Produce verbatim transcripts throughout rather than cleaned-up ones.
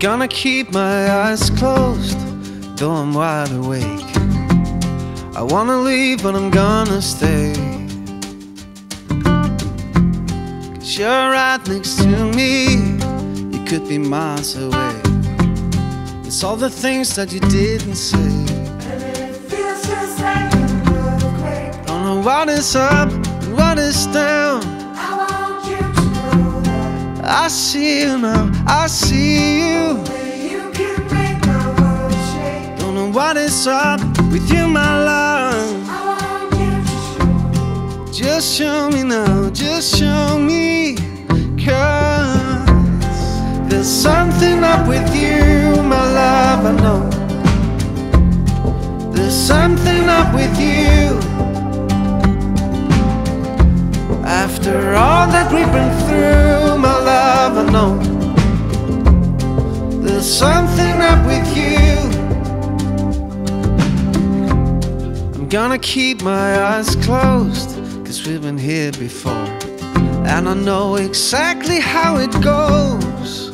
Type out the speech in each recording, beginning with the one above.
gonna keep my eyes closed, though I'm wide awake. I wanna leave, but I'm gonna stay. Cause you're right next to me, you could be miles away. It's all the things that you didn't say. And it feels just like an earthquake. Don't know what is up and what is down. I want you to know that I see you now, I see you. you can make my world shake. Don't know what is up with you, my love. I want you to show me. Just show me now, just show me. Cause there's something up with you, my love, I know. There's something up with you. After all that we've been through, my love, I know. There's something up with you. I'm gonna keep my eyes closed, cause we've been here before, and I know exactly how it goes.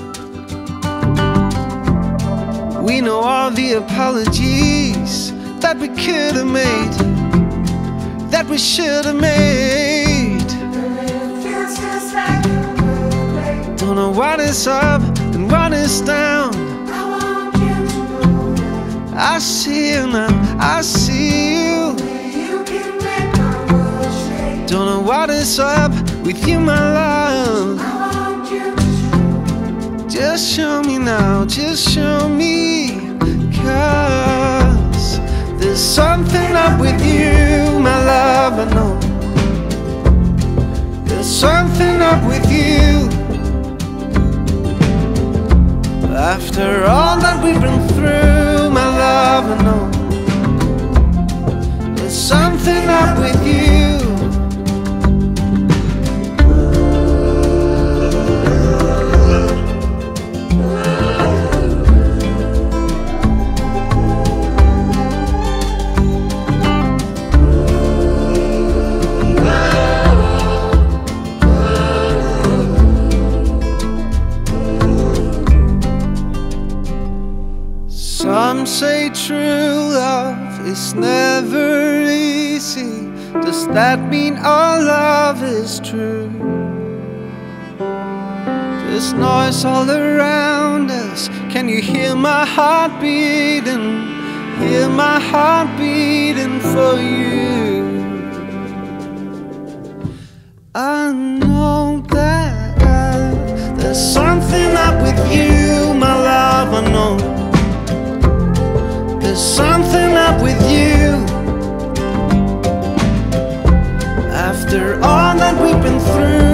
We know all the apologies that we could have made, that we should have made. And it feels just like an earthquake. Don't know what is up and what is down. I want you to know that I see you now, I see you. you can make my world shake. Don't know what is up with you, my love. I want you to show me. Just show me now, just show me. Cause there's something up with you, my love, I know. There's something up with you. After all that we've been through, my love, I know. There's something up with you. Some say true love is never easy. Does that mean all love is true? There's noise all around us. Can you hear my heart beating? Hear my heart beating for you. I know that there's something up with you, my love, I know. There's something up with you. After all that we've been through,